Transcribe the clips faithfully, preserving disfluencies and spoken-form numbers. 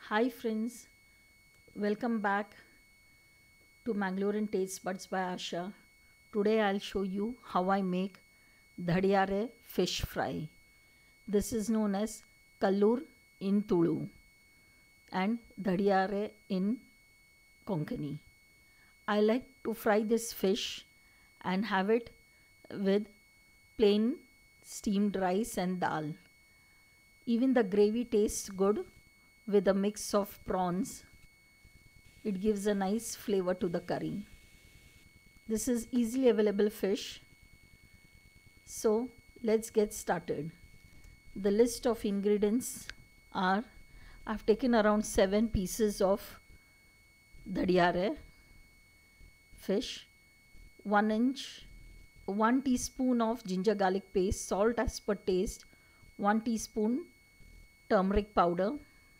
Hi friends, welcome back to Mangalorean Taste Buds by Asha. Today I'll show you how I make Dhadiyara fish fry. This is known as Kallur in Tulu and Dhadiyara in Konkani. I like to fry this fish and have it with plain steamed rice and dal. Even the gravy tastes good with a mix of prawns. It gives a nice flavor to the curry. This is easily available fish. So let's get started. The list of ingredients are: I've taken around seven pieces of dhadiyara fish, one inch, one teaspoon of ginger garlic paste, salt as per taste, one teaspoon turmeric powder,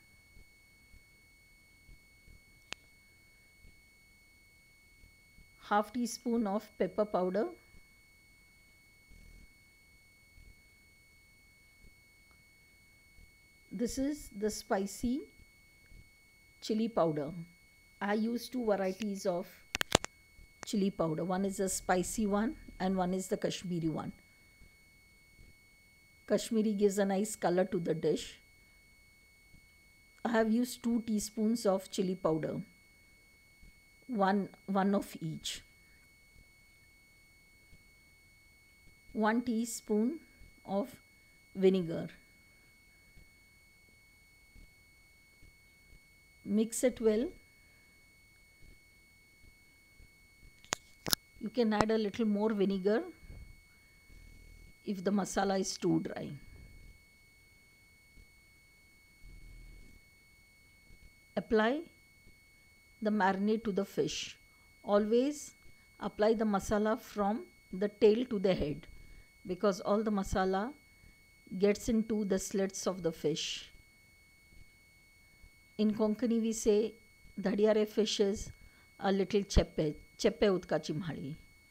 half teaspoon of pepper powder, this is the spicy chili powder. I use two varieties of chili powder. One is the spicy one and one is the Kashmiri one. Kashmiri gives a nice color to the dish. I have used two teaspoons of chili powder. One, one of each. One teaspoon of vinegar. Mix it well. You can add a little more vinegar if the masala is too dry. Apply the marinade to the fish. Always apply the masala from the tail to the head, because all the masala gets into the slits of the fish. In Konkani we say dhadiyara fish is a little cheppe, cheppe utka chimhali.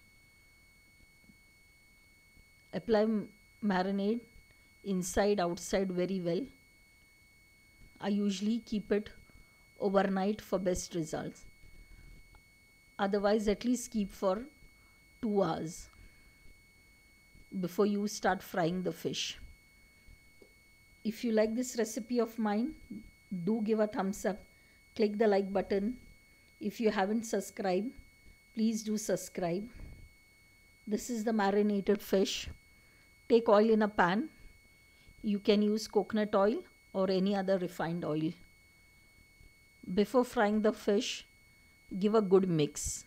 Apply marinade inside, outside very well. I usually keep it overnight for best results. Otherwise, at least keep for two hours before you start frying the fish. If you like this recipe of mine, do give a thumbs up. Click the like button. If you haven't subscribed, please do subscribe. This is the marinated fish. Take oil in a pan. You can use coconut oil or any other refined oil. Before frying the fish, give a good mix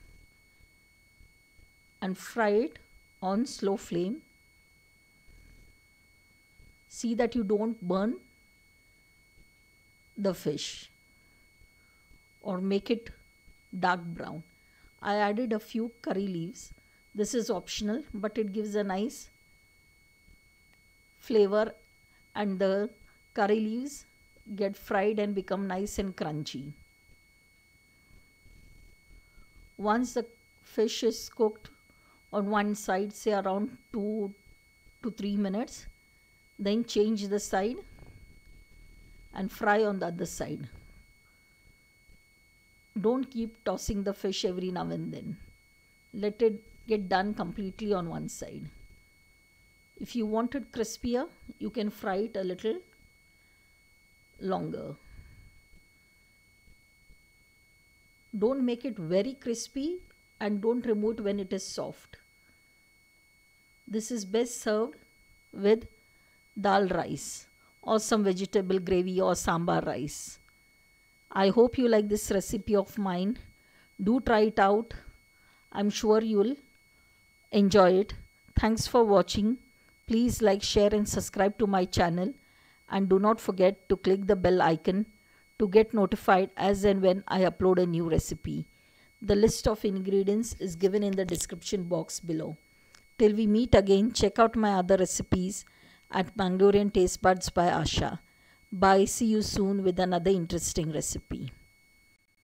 and fry it on slow flame. See that you don't burn the fish or make it dark brown. I added a few curry leaves. This is optional, but it gives a nice flavor, and the curry leaves get fried and become nice and crunchy. Once the fish is cooked on one side, say around two to three minutes, then change the side and fry on the other side. Don't keep tossing the fish every now and then. Let it get done completely on one side. If you want it crispier, you can fry it a little longer. Don't make it very crispy and don't remove it when it is soft. This is best served with dal rice or some vegetable gravy or sambar rice. I hope you like this recipe of mine. Do try it out. I'm sure you'll enjoy it. Thanks for watching. Please like, share and subscribe to my channel. And do not forget to click the bell icon to get notified as and when I upload a new recipe. The list of ingredients is given in the description box below. Till we meet again, check out my other recipes at Mangalorean Taste Buds by Asha. Bye. See you soon with another interesting recipe.